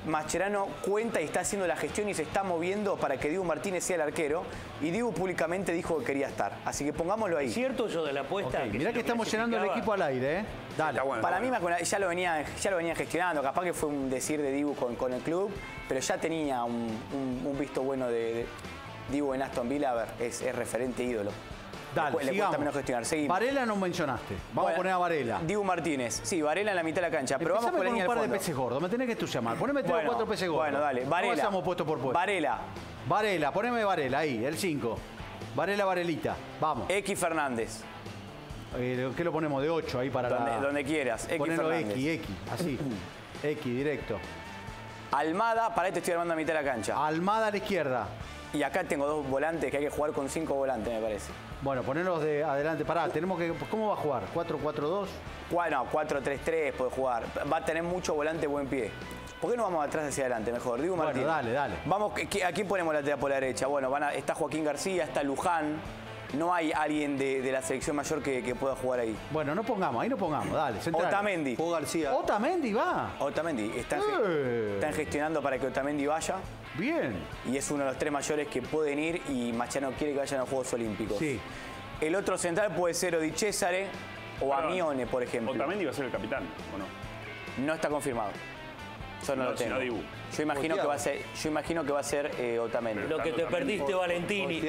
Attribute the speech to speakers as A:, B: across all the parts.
A: Mascherano cuenta y está haciendo la gestión y se está moviendo para que Dibu Martínez sea el arquero. Y Dibu públicamente dijo que quería estar. Así que pongámoslo ahí.
B: ¿Cierto yo de la apuesta?
C: Okay, mirá que estamos llenando el equipo al aire, ¿eh? Dale.
A: Bueno, para mí ya lo venía gestionando. Capaz que fue un decir de Dibu con el club, pero ya tenía un visto bueno de Dibu en Aston Villa. A ver, es referente ídolo.
C: Dale,
A: le cuesta menos gestionar. Seguimos.
C: Varela no mencionaste. Vamos a poner a Varela.
A: Dibu Martínez. Sí, Varela en la mitad de la cancha. Pero vamos con
C: un par de peces gordos. Me tenés que entusiasmar. Poneme 3 o 4 peces gordos.
A: Bueno, dale. Varela.
C: ¿Cómo estamos puesto por puesto?
A: Varela.
C: Varela. Poneme Varela ahí, el 5. Varela, Varelita. Vamos.
A: X Fernández.
C: ¿Qué lo ponemos? De 8 ahí para
A: donde quieras. X
C: Ponelo
A: Fernández.
C: X, así. X, directo.
A: Almada, para esto estoy armando a mitad de la cancha.
C: Almada a la izquierda.
A: Y acá tengo 2 volantes que hay que jugar con 5 volantes, me parece.
C: Bueno, ponerlos de adelante. Pará, tenemos que... ¿Cómo va a jugar? ¿4-4-2?
A: No, 4-3-3 puede jugar. Va a tener mucho volante buen pie. ¿Por qué no vamos atrás hacia adelante mejor? Dibu Martínez.
C: Bueno, dale.
A: Vamos, ¿a quién ponemos lateral por la derecha? Bueno, está Joaquín García, está Luján. No hay alguien de la selección mayor que pueda jugar ahí.
C: Bueno, no pongamos, dale. Central.
A: Otamendi.
D: García.
C: Otamendi va.
A: Otamendi. Están gestionando para que Otamendi vaya.
C: Bien.
A: Y es uno de los 3 mayores que pueden ir y Mascherano quiere que vayan a los Juegos Olímpicos.
C: Sí.
A: El otro central puede ser Odi Cesare o Amione, por ejemplo.
E: Otamendi va a ser el capitán, ¿o no?
A: No está confirmado. Yo no lo tengo. Yo imagino que va a ser Otamendi.
B: Lo que te perdiste, Valentini.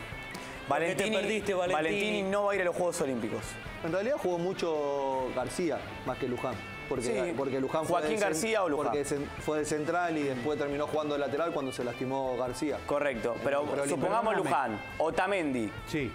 A: Valentini no va a ir a los Juegos Olímpicos.
D: En realidad jugó mucho García más que Luján. Porque Luján fue
A: Joaquín García o Luján.
D: Porque fue de central y después terminó jugando de lateral cuando se lastimó García.
A: Correcto, pero supongamos Luján, Otamendi,
C: sí.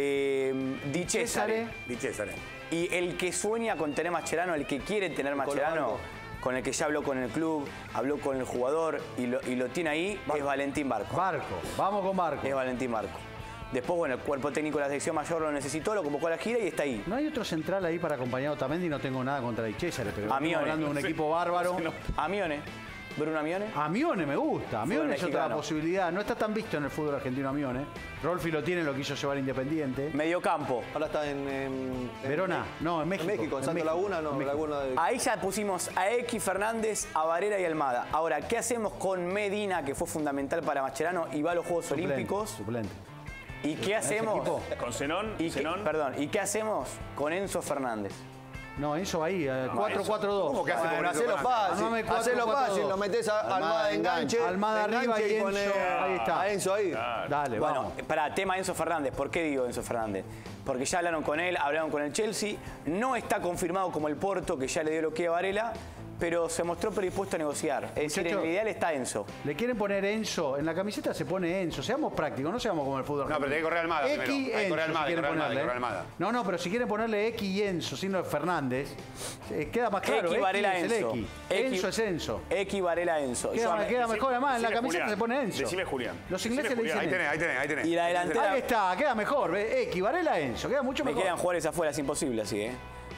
A: Di Cesare. Y el que sueña con tener Mascherano, el que quiere tener Mascherano, con el que ya habló con el club, habló con el jugador y lo tiene ahí, es Valentín Barco.
C: Vamos con Barco.
A: Es Valentín Barco. Después, bueno, el cuerpo técnico de la selección mayor lo necesitó, lo convocó a la gira y está ahí.
C: ¿No hay otro central ahí para acompañar a Otamendi? No tengo nada contra Di Cesare, pero estamos hablando de un equipo bárbaro.
A: Amione. ¿Bruno Amione?
C: Amione me gusta. Amione es otra posibilidad. No está tan visto en el fútbol argentino Amione. Rolfi lo tiene, lo quiso llevar Independiente.
A: Mediocampo.
D: Ahora está en
C: Verona. No, en México.
D: En México, en Santa Laguna, no.
A: Ahí ya pusimos a X Fernández, a Varela y Almada. Ahora, ¿qué hacemos con Medina, que fue fundamental para Mascherano y va a los Juegos Olímpicos?
C: Suplente.
A: ¿Y qué hacemos?
E: Con Zenón.
A: ¿Y qué hacemos con Enzo Fernández?
C: No, Enzo ahí, 4-4-2.
D: ¿Cómo que hace con Hacelo fácil. Hacelo fácil, lo metés a Almada de enganche.
C: Almada arriba y Enzo, ahí está.
D: A Enzo ahí.
C: Dale,
A: bueno, para tema Enzo Fernández, ¿por qué digo Enzo Fernández? Porque ya hablaron con él, hablaron con el Chelsea. No está confirmado como el Porto, que ya le dio lo que a Varela, pero se mostró predispuesto a negociar. Es decir, en el ideal está Enzo.
C: Le quieren poner Enzo, en la camiseta se pone Enzo. Seamos prácticos, no seamos como el fútbol.
F: No, pero tiene que correr Almada
C: X
F: primero. Hay que correr Almada.
C: No, pero si quieren ponerle X y Enzo, sino Fernández, queda más claro.
A: X Varela Enzo.
C: Enzo es Enzo.
A: X Varela Enzo.
C: Queda mejor, además en la camiseta se pone Enzo.
E: Decime Julián.
C: Los ingleses le dicen
F: Ahí tenés.
A: Y la delantera...
C: Ahí está, queda mejor. X Varela Enzo, queda mucho mejor.
A: Me quedan jugadores afuera, es imposible así,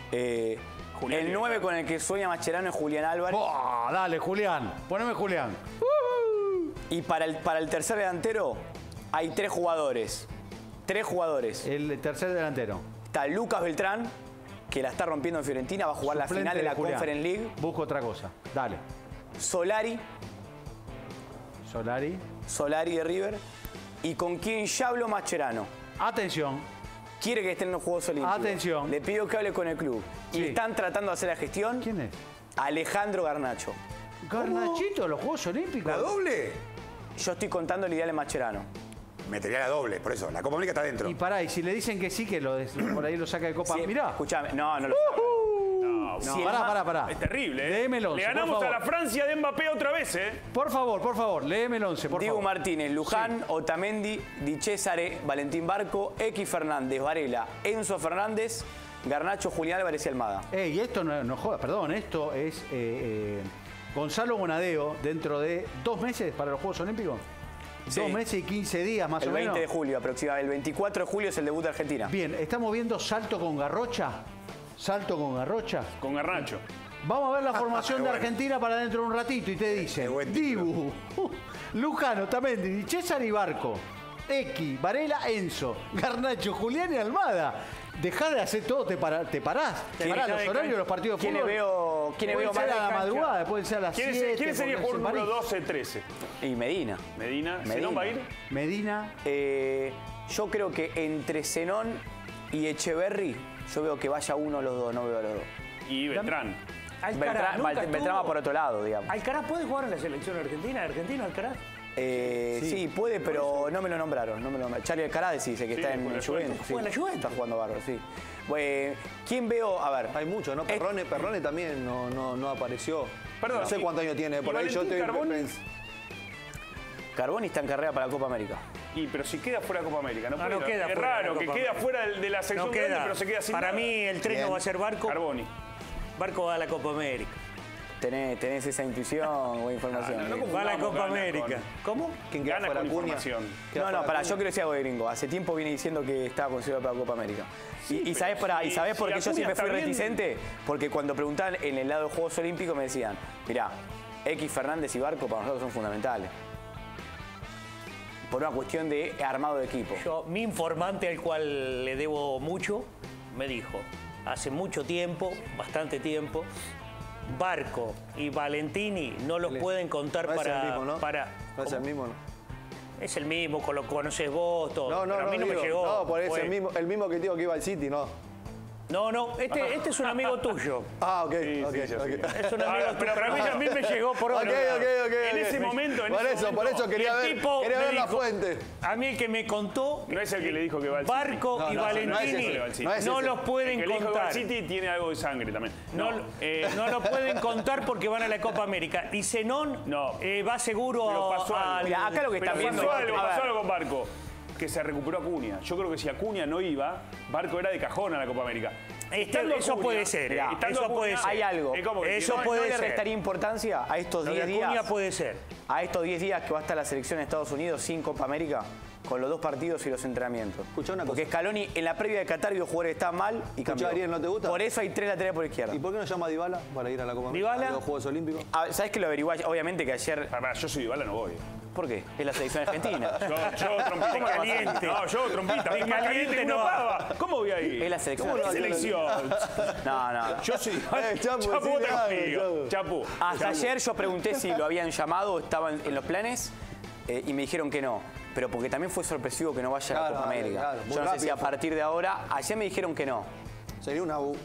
A: el 9 con el que sueña Mascherano es Julián Álvarez.
C: Oh, dale, Julián. Poneme Julián.
A: Y para el tercer delantero hay 3 jugadores. 3 jugadores.
C: El tercer delantero.
A: Está Lucas Beltrán, que la está rompiendo en Fiorentina, va a jugar la final de la Conference League.
C: Busco otra cosa. Dale.
A: Solari de River. Y con quien ya habló Mascherano.
C: Atención.
A: Quiere que esté en los Juegos Olímpicos.
C: Atención.
A: Le pidió que hable con el club.
C: Sí.
A: Y están tratando de hacer la gestión.
C: ¿Quién es?
A: Alejandro Garnacho.
C: ¿Garnachito, los Juegos Olímpicos?
F: ¿La doble?
A: Yo estoy contando el ideal de Mascherano.
F: Metería la doble, por eso. La Copa América está dentro.
C: Y pará, y si le dicen que sí, que por ahí lo saca de Copa.
A: Sí,
C: Mirá.
A: Escuchame, no lo
C: No, pará.
E: Es terrible,
C: Léeme el 11,
E: Le ganamos
C: por
E: a
C: favor.
E: la Francia de Mbappé otra vez,
C: Por favor, léeme el 11, por
A: Dibu
C: favor.
A: Martínez, Luján, Otamendi, Di Cesare, Valentín Barco, X Fernández, Varela, Enzo Fernández, Garnacho, Julián Álvarez y Almada.
C: Y esto no joda, perdón, esto es Gonzalo Bonadeo dentro de 2 meses para los Juegos Olímpicos.
A: Sí.
C: 2 meses y 15 días más o menos.
A: El 20 de julio aproximadamente. El 24 de julio es el debut de Argentina.
C: Bien, estamos viendo salto con Garrocha. Salto con Garrocha.
E: Con Garnacho.
C: Vamos a ver la formación de Argentina para dentro de un ratito y te dicen Dibu, Luján, Otamendi, Di Cesare y Barco, X, Varela, Enzo, Garnacho, Julián y Almada. dejá de hacer todo, te parás. Te parás los horarios de los partidos de fútbol.
A: ¿Quiénes veo
C: Puede ser
A: más?
C: a la madrugada, puede ser a las 7.
E: ¿Quién sería el jugador número 12, 13?
A: Y Medina.
E: Medina. ¿Zenón va a ir?
C: Medina.
A: Yo creo que entre Zenón y Echeverry, yo veo que vaya uno o los dos, no veo a los dos.
E: Y Beltrán.
B: Alcaraz,
A: Beltrán va por otro lado, digamos.
B: ¿Alcaraz puede jugar en la selección argentina? ¿Argentino Alcaraz?
A: Sí, puede, pero no me lo nombraron. Charlie Alcaraz dice que está en
E: juega
A: Juventus.
B: ¿Juega en la Juventus?
A: Está jugando bárbaro, sí. ¿Quién veo? A ver.
D: Hay mucho, ¿no? Perrone también no apareció.
E: Perdón,
D: no sé cuántos años tiene. Por ahí yo te
A: Carboni está en carrera para la Copa América.
E: Pero si queda fuera de Copa América, no,
B: no queda
E: es
B: fuera
E: raro
B: de
E: que
B: Copa
E: queda
B: América.
E: fuera de la sección grande, pero se queda sin
B: Para
E: nada.
B: mí el tren no va a ser Barco.
E: Carboni.
B: Barco va a la Copa América.
A: ¿Tenés esa intuición o información?
B: Va a la Copa América. ¿Cómo?
D: ¿Quién queda
E: Gana
D: fuera?
E: con
D: Acuña.
E: información.
A: No, yo quiero decir algo de gringo. Hace tiempo viene diciendo que estaba considerado para la Copa América. ¿Y sabés por qué yo siempre fui reticente? Porque cuando preguntaban en el lado de Juegos Olímpicos me decían, mirá, X, Fernández y Barco para nosotros son fundamentales. Por una cuestión de armado de equipo.
B: Mi informante, al cual le debo mucho, me dijo, hace mucho tiempo, bastante tiempo, Barco y Valentini no los pueden contar
D: No es
B: para...
D: el mismo, ¿no?
B: para
D: No es el mismo, ¿no?
B: Es el mismo, lo conoces vos, todo.
D: No,
B: pero a mí no me llegó.
D: No, por eso
B: Fue-
D: el mismo que digo que iba al City, no.
B: No, este es un amigo tuyo.
D: Ah, ok.
E: Sí,
D: ok,
E: sí, ya
D: ok.
E: sé.
B: Es un amigo
E: Ahora,
B: tuyo.
E: pero
B: Pero a mí me llegó por otro lado.
E: En ese momento,
D: Por eso quería
B: El
D: ver,
B: tipo
D: quería
B: me
D: ver la
B: dijo-
D: fuente.
B: A mí el que me contó...
E: No es el que le dijo que va al City.
B: Barco y
D: No, no es
B: Valentini
D: ese,
E: no es
B: no
D: ese.
B: los
E: El
B: pueden
E: que le dijo que va al
B: contar.
E: City tiene algo de sangre también.
B: No lo pueden contar porque van a la Copa América. Y Zenón
E: No.
B: va seguro
E: Pero pasó algo.
B: al...
A: Mirá, acá lo que
E: Pero
A: están viendo...
E: pasó algo,
A: a ver,
E: pasó algo con Barco. Que se recuperó Acuña. Yo creo que si Acuña no iba, Barco era de cajón a la Copa América. Estando
B: eso
E: Acuña-
B: puede ser,
E: estando
B: eso
E: Acuña,
B: puede ser.
A: hay algo.
E: es como que
B: Eso
A: ¿No
B: puede
A: le
B: ser.
A: restaría importancia a estos
B: Lo de
A: 10
B: Acuña
A: días?
B: puede ser.
A: A estos 10 días que va a estar la selección de Estados Unidos sin Copa América, con los 2 partidos y los entrenamientos.
D: Escuchá una
A: Porque
D: cosa.
A: Scaloni en la previa de Qatar vio jugadores que estaban mal y cambió.
D: Ariel, ¿no te gusta?
A: Por eso hay 3 laterales por izquierda.
D: ¿Y por qué no llama a Dybala para ir a la Copa América?
B: ¿Dybala?
D: A los Juegos Olímpicos.
A: ¿Sabés que lo averigué? Obviamente que ayer...
E: Yo soy Dybala, no voy.
A: ¿Por qué? Es la selección argentina.
E: Yo trompita.
B: ¿Cómo caliente?
E: No, yo trompita.
B: Muy
E: Es más caliente que una
B: no.
E: pava. ¿Cómo voy a ir?
A: Es la selección
E: ¿Cómo la
A: argentina.
E: selección?
A: No.
E: Yo soy
D: Chapu,
E: Chapu,
D: sí,
E: otra
D: claro,
E: conmigo. Chapu.
A: Hasta ayer yo pregunté si lo habían llamado o estaban en los planes y me dijeron que no. Pero porque también fue sorpresivo que no vaya a la
D: Claro,
A: Copa América.
D: claro, muy
A: Yo no sé si a
D: rápido fue.
A: partir de ahora... Ayer me dijeron que no.
D: Sería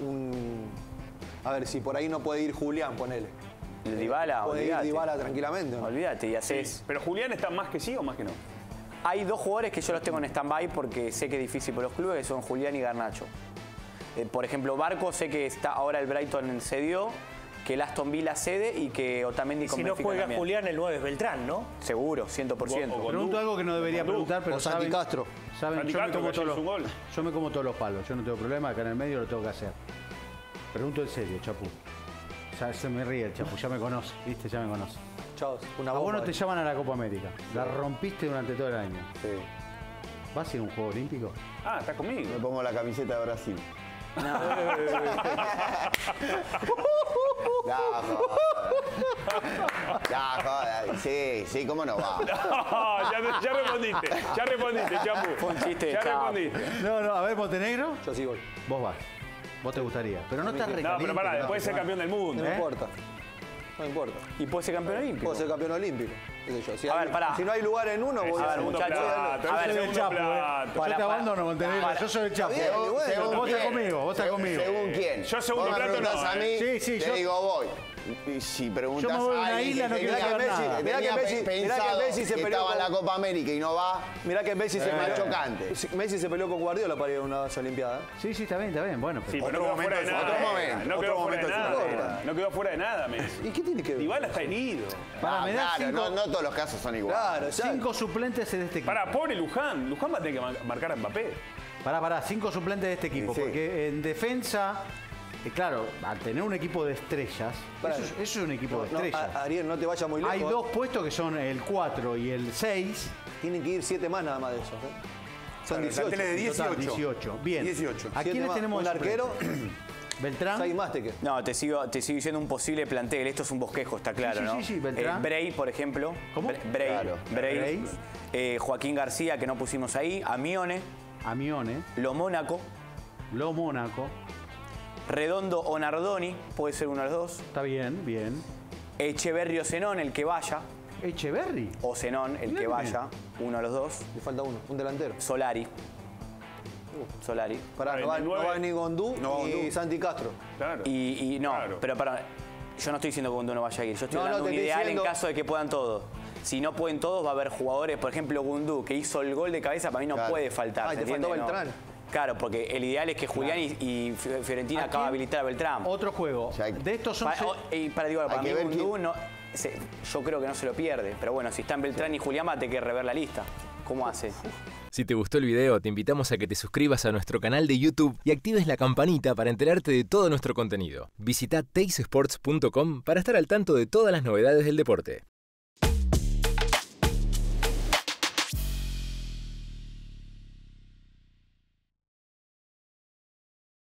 D: A ver, si por ahí no puede ir Julián, ponele.
A: El Dybala,
D: Puede ir
A: olvídate.
D: Dybala tranquilamente, ¿no?
A: Olvídate y haces...
E: Pero Julián está más que sí o más que no.
A: Hay 2 jugadores que yo los tengo en stand-by porque sé que es difícil por los clubes, que son Julián y Garnacho. Por ejemplo, Barco, sé que está ahora el Brighton cedió, que el Aston Villa cede y que Otamendi con
B: Si no
A: Benfica
B: juega
A: también.
B: Julián, el 9 es Beltrán, ¿no?
A: Seguro, 100%.
C: Pregunto algo que no debería preguntar, pero
D: O Santi
C: saben,
D: Castro.
C: saben,
E: Santi
C: yo me
E: Castro,
C: como
E: que
C: todos
E: ayer hizo un gol.
C: yo me como todos los palos. Yo no tengo problema, acá en el medio lo tengo que hacer. Pregunto en serio, Chapu. Ya se me ríe el Chapu, ya me conoce, ¿viste? Ya me conoce.
D: Chao. Una
C: A vos
D: bomba.
C: no te llaman a la Copa América. La rompiste durante todo el año.
D: Sí.
C: ¿Vas a ir a un juego olímpico?
E: Ah, estás conmigo.
F: Me pongo la camiseta de Brasil. Ya, sí, ¿cómo no va?
E: Ya respondiste, Chapu.
A: Fue un chiste de
E: Ya
A: Chapu.
E: respondiste.
C: No, a ver, Montenegro,
D: Yo sí voy.
C: vos vas. Vos te gustaría. Pero no estás
E: No,
C: recaliente.
E: pero pará, después de ser campeón del mundo.
D: No importa. No importa.
A: Y puede ser campeón olímpico.
D: Puedo ser campeón olímpico. Qué sé yo. Si,
A: A
D: hay-
A: ver, pará.
D: si no hay lugar en uno, voy
A: A ver,
E: Segundo
A: muchachos.
E: plato,
A: A ver,
E: ese
C: Yo soy el
E: segundo
C: Chapu,
E: plato.
C: Yo te abandono, Montenegro. Yo soy el Chapu.
D: bien, bueno.
C: Vos estás conmigo, vos estás conmigo.
F: ¿Según quién?
E: Yo segundo
F: Vos me
E: plato no,
F: preguntás a mí,
C: Sí, sí,
F: te
C: yo-
F: digo voy. Y si preguntás
C: Yo me voy a una
F: alguien
C: isla, no
F: que
C: quiero
F: tenía
C: saber
F: Messi-
C: nada.
F: tenía
D: Mirá que Messi- mirá que
F: pensado
D: Messi se
F: que
D: peleó
F: estaba en la
D: con-
F: Copa América y no va,
D: mirá que Messi se
F: es más
D: peleó.
F: chocante.
D: Messi se peleó con Guardiola para ir a unas Olimpiadas.
C: Sí, está bien. Bueno, pero...
E: Sí, pero
F: Otro
E: no quedó
F: momento
E: fuera de
F: de su-
E: nada.
F: otro momento,
E: No
F: otro
E: quedó fuera de
F: momento de su
E: nada.
F: carrera.
E: No quedó fuera de nada, Messi.
D: ¿Y qué tiene que ver?
E: Dybala está herido.
C: Para,
F: Ah,
C: me das
F: claro, no todos los casos son iguales.
D: Claro, ya.
C: 5 suplentes en este equipo.
E: Pobre Luján. Luján va a tener que marcar a Mbappé.
C: Pará, 5 suplentes de este equipo.
F: Sí.
C: Porque en defensa, claro, al tener un equipo de estrellas,
D: Pará.
C: eso es un equipo de
D: No,
C: estrellas.
D: Ariel, no te vayas muy lejos.
C: Hay 2 puestos que son el 4 y el 6.
D: Tienen que ir 7 más nada más de esos. Son
F: Claro,
D: 18.
F: planteles de 18.
C: 18. Bien.
F: 18.
C: ¿A
D: 7
C: quiénes
D: más.
C: tenemos
D: Un
C: de
D: arquero,
C: suplentes? Beltrán.
D: 6 más te que.
A: No, te sigo diciendo un posible plantel. Esto es un bosquejo, está claro,
C: Sí, sí,
A: ¿no?
C: sí, Beltrán.
A: Bray, por ejemplo.
C: ¿Cómo?
A: Bray.
F: Claro.
A: Bray. Joaquín García, que no pusimos ahí. Amione.
C: Amione.
A: Lo Mónaco.
C: Lo Mónaco.
A: Redondo o Nardoni, puede ser uno de los dos.
C: Está bien, bien.
A: Echeverri o Zenón, el que vaya.
C: Echeverri.
A: O Zenón, el que vaya. Uno de los dos.
D: Le falta uno, un delantero.
A: Solari. Solari.
D: Pará, no va ni Gondú ni Santi Castro.
E: Claro.
A: Y no,
E: Claro.
A: pero perdón, yo no estoy diciendo que Gundú no vaya a ir. Yo estoy
D: No,
A: hablando
D: no,
A: de
D: te
A: un
D: estoy
A: ideal
D: diciendo-
A: en caso de que puedan todos. Si no pueden todos, va a haber jugadores, por ejemplo, Gundú, que hizo el gol de cabeza, para mí no
F: Claro.
A: puede faltar.
D: Ay,
A: ¿se
D: te faltó
A: entiende? No.
D: Beltrán.
A: Claro, porque el ideal es que Julián y Fiorentina
C: ¿A
A: acaba de
C: quién?
A: habilitar a Beltrán.
C: Otro juego.
F: O sea,
C: De estos son...
A: Y para, digo, para
F: Hay
A: mí
F: que ver
A: Gundú
F: quién-
A: no, yo creo que no se lo pierde. Pero bueno, si están Beltrán y Julián, va a tener que rever la lista. ¿Cómo hace?
G: Si te gustó el video, te invitamos a que te suscribas a nuestro canal de YouTube y actives la campanita para enterarte de todo nuestro contenido. Visita teicesports.com para estar al tanto de todas las novedades del deporte.